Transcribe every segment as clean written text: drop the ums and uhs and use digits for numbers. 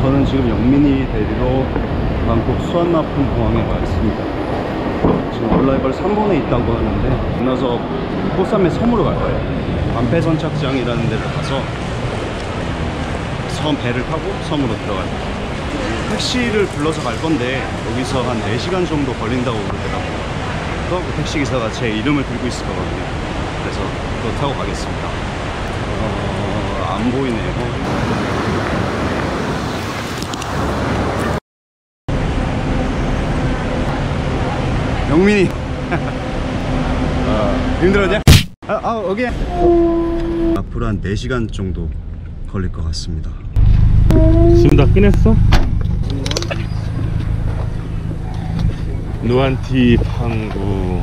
저는 지금 영민이 데리러 방콕 수완나품 공항에 와 있습니다. 지금 얼라이벌 3번에 있다고 하는데 만나서 코사메 섬으로 갈 거예요. 안페 선착장이라는 데를 가서 섬 배를 타고 섬으로 들어갈 거예요. 택시를 불러서 갈 건데 여기서 한 4시간 정도 걸린다고 그러더라고요. 또 그 택시기사가 제 이름을 들고 있을 거거든요. 그래서 그거 타고 가겠습니다. 안 보이네요. 영민이 힘들었냐? 여기 앞으로 한 4시간 정도 걸릴 것 같습니다. 짐 다 꺼냈어? 누안티 항구.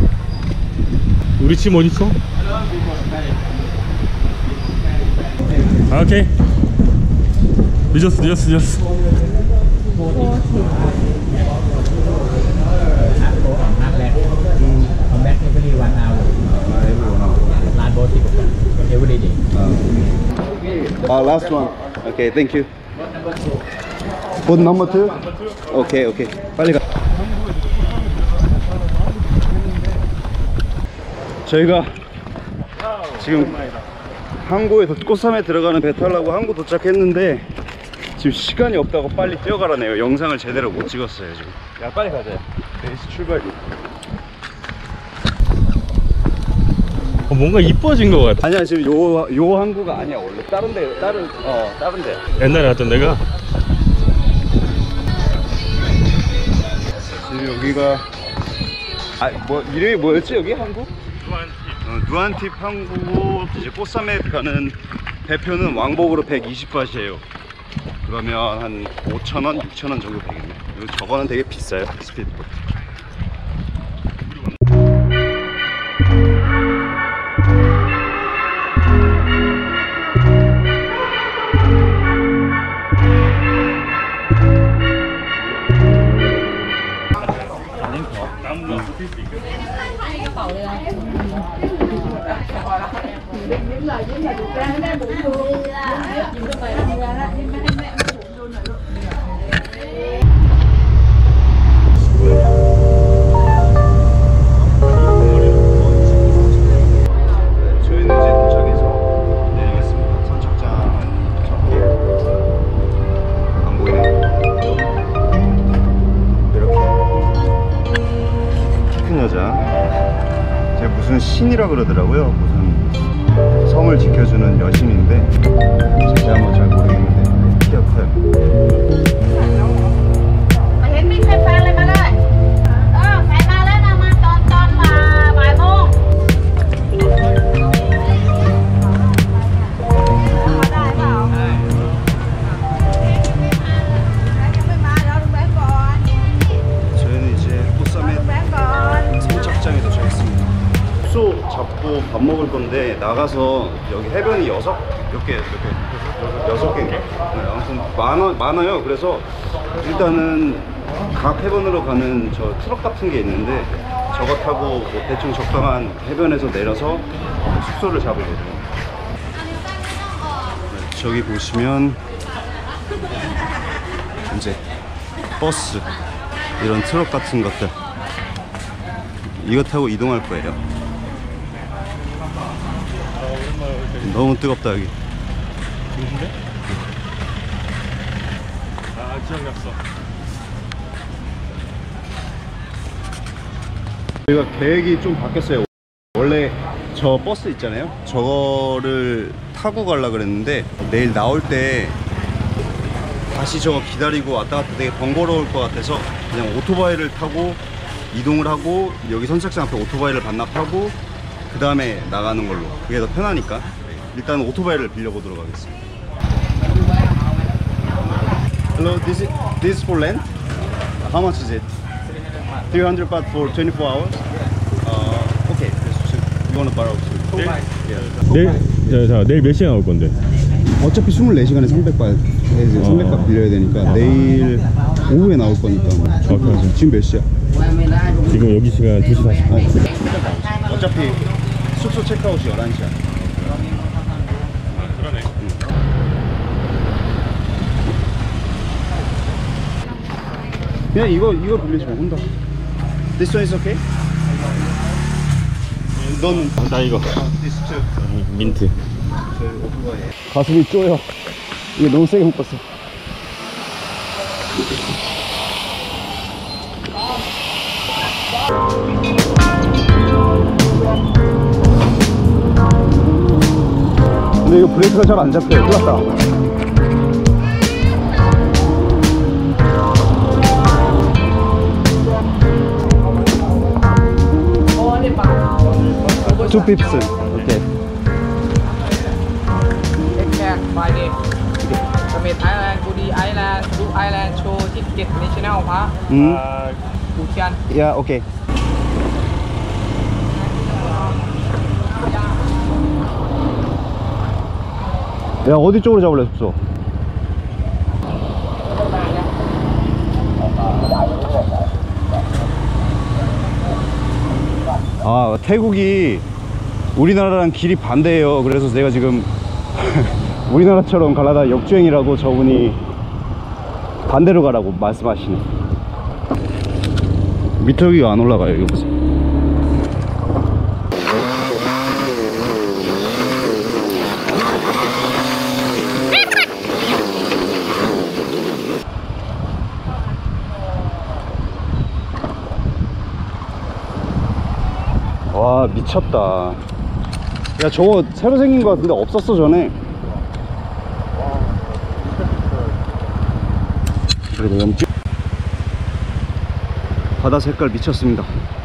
우리 짐 어딨어? 오케이. 늦었어. Come back every 1 hour. Land boat every day. Last one. Okay, thank you. Boat number 2? Okay. 빨리 가. 저희가 지금 항구에서 코사메 들어가는 배 타려고 항구 도착했는데 지금 시간이 없다고 빨리 뛰어가라네요. 영상을 제대로 못 찍었어요 지금. 야 빨리 가자. 4시 출발이. 뭔가 이뻐진 것 같아. 아니야 지금 요 항구가 아니야 원래 다른 데. 옛날에 갔던 데가. 지금 여기가 이름이 뭐였지 여기 항구? 누안팁 항구. 이제 코사메 가는 배표는 왕복으로 120바트예요. 그러면 한 5,000원, 6,000원 정도 되겠네. 그리고 저거는 되게 비싸요. 스피드보트. 신이라 그러더라고요. 무슨 섬을 지켜주는 여신인데 제가 뭐 잘 모르겠는데 키가 커요. 저희는 이제 코사메 선착장에 도착했습니다. 숙소 잡고 밥 먹을 건데 나가서 여기 해변이 6개인가? 아무튼 많아요. 그래서 일단은 각 해변으로 가는 저 트럭 같은 게 있는데 저거 타고 뭐 대충 적당한 해변에서 내려서 숙소를 잡으거든요. 저기 보시면 이제 버스 이런 트럭 같은 것들 이거 타고 이동할 거예요. 너무 뜨겁다 여기. 좋은데? 기억났어. 저희가 계획이 좀 바뀌었어요. 원래 저 버스 있잖아요. 저거를 타고 가려고 그랬는데 내일 나올 때 다시 저거 기다리고 왔다 갔다 되게 번거로울 것 같아서 그냥 오토바이를 타고 이동을 하고 여기 선착장 앞에 오토바이를 반납하고 그 다음에 나가는 걸로. 그게 더 편하니까 일단 오토바이를 빌려보도록 하겠습니다. Hello, this is for rent? How much is it? 300 baht for 24 hours? Okay, you want to borrow too? Yeah. 내일 몇 시에 나올 건데? 어차피 24시간에 300바트 300바트 빌려야 되니까 내일 오후에 나올 거니까. 지금 몇 시야? 지금 여기 시간 2시 40분. 어차피 숙소 체크아웃이 11시야. 그러네. 그냥 이거 빌리지 마. 혼다. This one is okay? 너는 나 이거 this too. 민트. 가슴이 쪼여. 이거 너무 세게 묶었어. 근데 이거 브레이크가 잘 안 잡혀요. 큰일 났다. Two pips. Okay. Exact Friday. Summit Island, Goody Island, Blue Island, Show Ticket National Park, Fujian. Yeah, okay. 야, 어디 쪽으로 잡을래, 숙소? 아, 태국이 우리나라랑 길이 반대예요. 그래서 내가 지금 우리나라처럼 가려다 역주행이라고 저분이 반대로 가라고 말씀하시네. 미터기가 안 올라가요. 이거 보세요. 와, 미쳤다. 야, 저거 새로 생긴 거 같은데 없었어 전에. 그래도 바다 색깔 미쳤습니다.